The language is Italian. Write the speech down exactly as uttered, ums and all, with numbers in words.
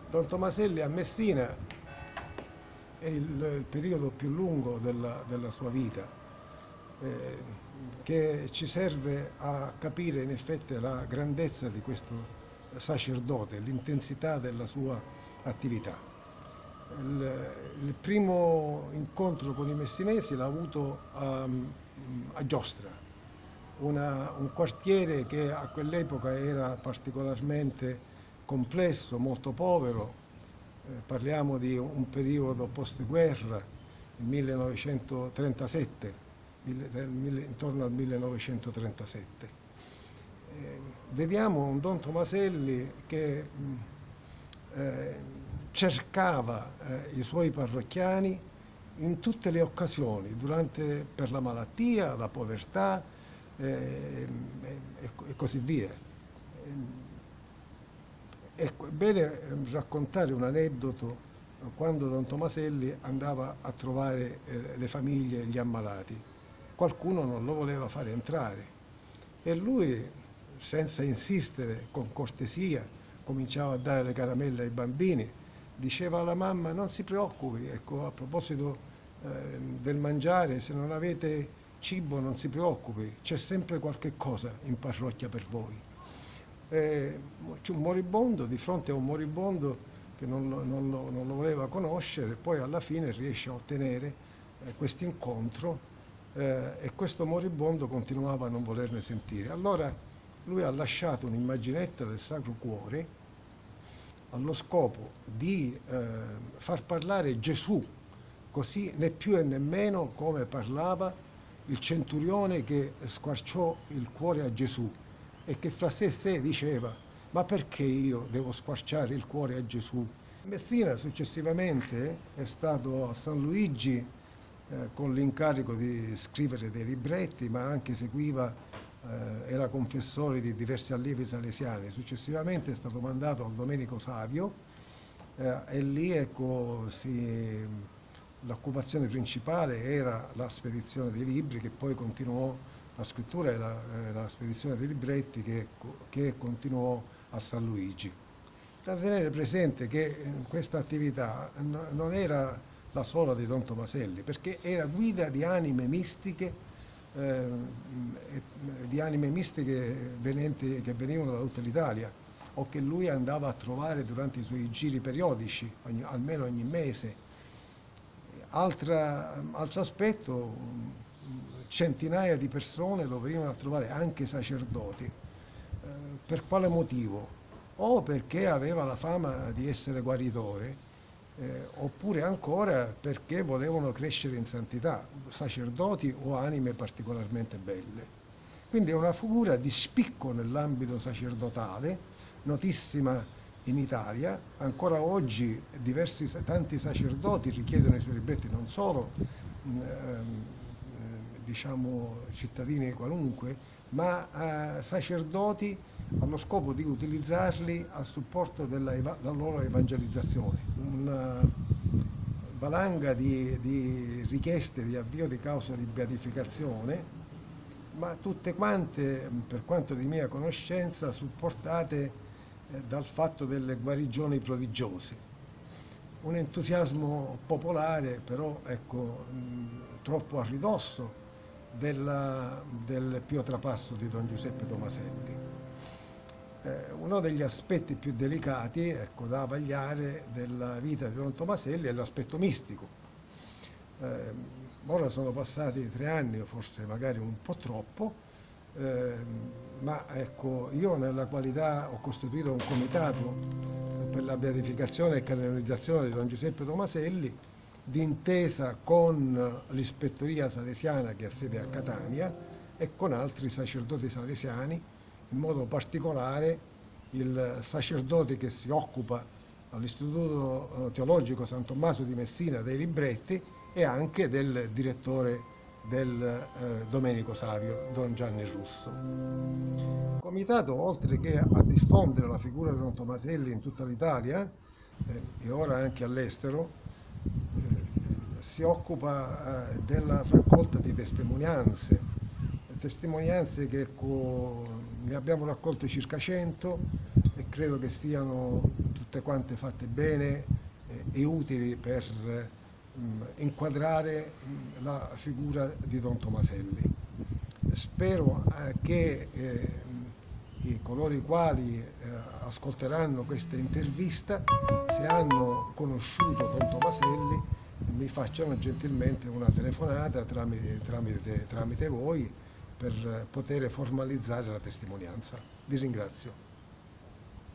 Don Tomaselli a Messina è il, il periodo più lungo della, della sua vita, eh, che ci serve a capire in effetti la grandezza di questo sacerdote, l'intensità della sua attività. Il, il primo incontro con i messinesi l'ha avuto a, a Giostra, una, un quartiere che a quell'epoca era particolarmente complesso, molto povero. Eh, parliamo di un periodo post-guerra, il millenovecentotrentasette, intorno al millenovecentotrentasette. Eh, vediamo un Don Tomaselli che eh, cercava eh, i suoi parrocchiani in tutte le occasioni, durante, per la malattia, la povertà eh, e, e così via. Ecco, è bene raccontare un aneddoto quando Don Tomaselli andava a trovare eh, le famiglie e gli ammalati. Qualcuno non lo voleva fare entrare e lui, senza insistere, con cortesia, cominciava a dare le caramelle ai bambini, diceva alla mamma: non si preoccupi, ecco, a proposito eh, del mangiare, se non avete cibo non si preoccupi, c'è sempre qualche cosa in parrocchia per voi. Eh, c'è un moribondo, di fronte a un moribondo che non lo, non lo, non lo voleva conoscere, poi alla fine riesce a ottenere eh, questo incontro eh, e questo moribondo continuava a non volerne sentire. Allora lui ha lasciato un'immaginetta del Sacro Cuore allo scopo di eh, far parlare Gesù, così né più e né meno come parlava il centurione che squarciò il cuore a Gesù e che fra sé e sé diceva: ma perché io devo squarciare il cuore a Gesù? Messina successivamente è stato a San Luigi eh, con l'incarico di scrivere dei libretti, ma anche seguiva, eh, era confessore di diversi allievi salesiani. Successivamente è stato mandato al Domenico Savio eh, e lì ecco, si, l'occupazione principale era la spedizione dei libri, che poi continuò, la scrittura era eh, la spedizione dei libretti che, che continuò a San Luigi. Da tenere presente che questa attività non era la sola di Don Tomaselli, perché era guida di anime mistiche, eh, di anime mistiche venenti, che venivano da tutta l'Italia o che lui andava a trovare durante i suoi giri periodici, ogni, almeno ogni mese. Altra, altro aspetto, centinaia di persone lo venivano a trovare, anche sacerdoti. Eh, per quale motivo? O perché aveva la fama di essere guaritore, eh, oppure ancora perché volevano crescere in santità, sacerdoti o anime particolarmente belle. Quindi è una figura di spicco nell'ambito sacerdotale, notissima in Italia. Ancora oggi diversi, tanti sacerdoti richiedono i suoi libretti, non solo ehm, diciamo cittadini qualunque, ma eh, sacerdoti allo scopo di utilizzarli a supporto della, della loro evangelizzazione. Una valanga di, di richieste di avvio di causa di beatificazione, ma tutte quante, per quanto di mia conoscenza, supportate eh, dal fatto delle guarigioni prodigiose. Un entusiasmo popolare, però ecco, mh, troppo a ridosso della, del pio trapasso di Don Giuseppe Tomaselli. Eh, uno degli aspetti più delicati, ecco, da vagliare della vita di Don Tomaselli è l'aspetto mistico. Eh, ora sono passati tre anni, o forse magari un po' troppo, eh, ma ecco, io nella qualità ho costituito un comitato per la beatificazione e canonizzazione di Don Giuseppe Tomaselli, d'intesa con l'ispettoria salesiana che ha sede a Catania e con altri sacerdoti salesiani, in modo particolare il sacerdote che si occupa all'Istituto Teologico San Tommaso di Messina dei libretti e anche del direttore del eh, Domenico Savio, Don Gianni Russo. Il comitato, oltre che a diffondere la figura di Don Tomaselli in tutta l'Italia eh, e ora anche all'estero, eh, si occupa eh, della raccolta di testimonianze, testimonianze che ecco, ne abbiamo raccolte circa cento e credo che siano tutte quante fatte bene eh, e utili per mh, inquadrare mh, la figura di Don Tomaselli. Spero eh, che eh, i- coloro i quali eh, ascolteranno questa intervista, se hanno conosciuto Don Tomaselli, mi facciano gentilmente una telefonata tramite, tramite, tramite voi per poter formalizzare la testimonianza. Vi ringrazio.